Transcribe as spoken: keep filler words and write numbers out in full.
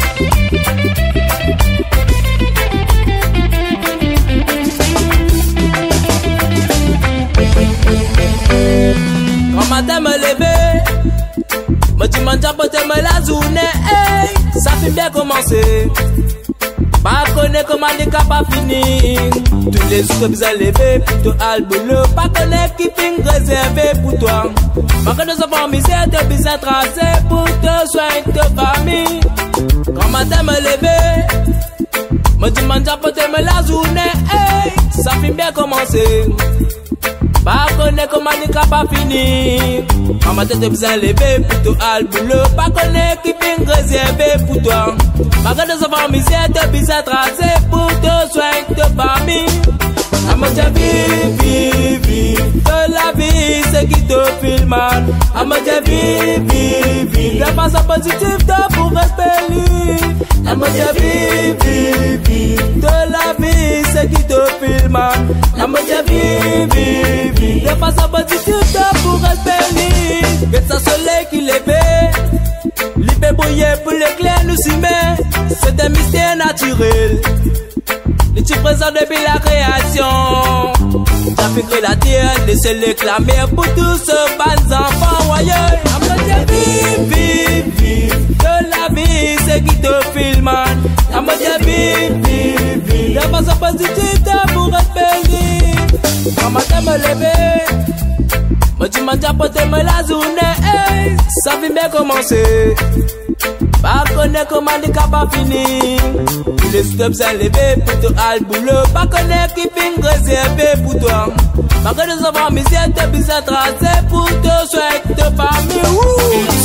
Quand matin me lever, me dis mon diable me la journée, hey, ça fait bien commencer. Pas connaître comment les cas pas fini. Tous les jours que vous allez lever, plutôt al boulot. Pas connaître qui finit réservé pour toi. Pas connaître ce bon misère, te bizarre tracé pour te soigner de famille. Quand matin me lever, me dis mon diable me la journée, hey, ça fait bien commencer. Pas connaître comment les cas pas fini. Quand ma tête est bien levée, plutôt al boulot. Pas connaître qui finit réservé pour toi. Pas connaître ce bon misère, te bizarre tracé pour te soigner de famille. Amo te vive, vive, vive de la vie, c'est qui te file mal. Amo te vive, vive, vive de façon positive, te pour respecter. Amo te vive, vive, vive de la vie, c'est qui te file mal. Amo te vive, vive, vive de façon positive, te pour respecter. Que ça soleil qui l'épée, l'épée brouillée pour l'éclair nous s'y met. C'est un mystère naturel. Le tu présent depuis la création. T'as fait créer la terre, laissez l'éclamer pour tous ce bas enfants royaux. Après t'es vive, vive, vive de la vie, c'est qui te filme. Après t'es vive, vive, vive de façon positive, t'as pour respecter. Quand matin me lever, me dis mon diable me la journée, hey, ça fait bien commencer. Pas connaître comment les cas pas fini. Tous les steps à lever pour te al boulot. Pas connaître qui finit réservé pour toi. Pas connaître ce bon misère, te bizarre tracé pour te souhaiter de famille.